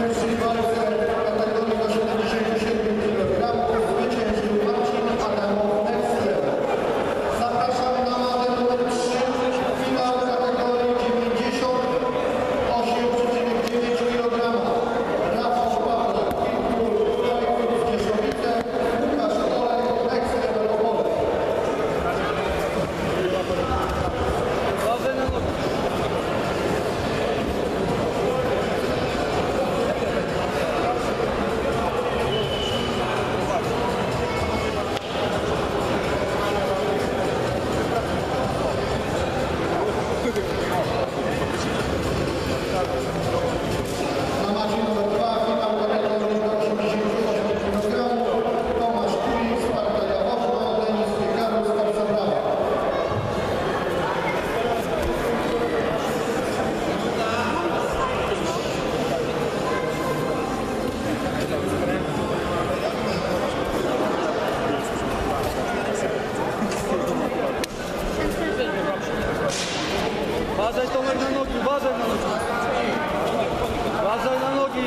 Uważaj Tomek na nogi, uważaj na nogi. Uważaj na nogi.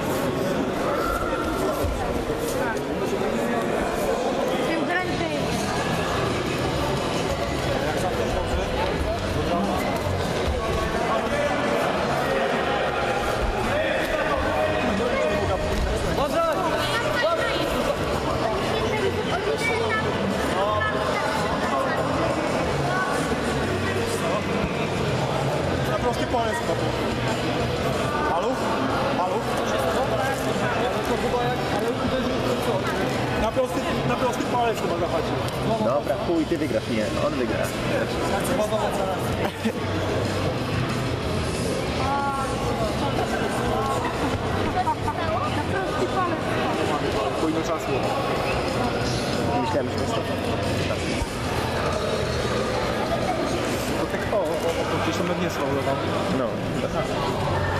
Tym prędzej. Uważaj! Na prosty palec chyba to. Maluch? Maluch? Na prosty palec chyba zahaczył. Dobra, chuj, ty wygrasz, nie, on wygra. Pójdą czasu. Myślałem, że to jest To tak o, gdzieś tam nie sfaulował. no.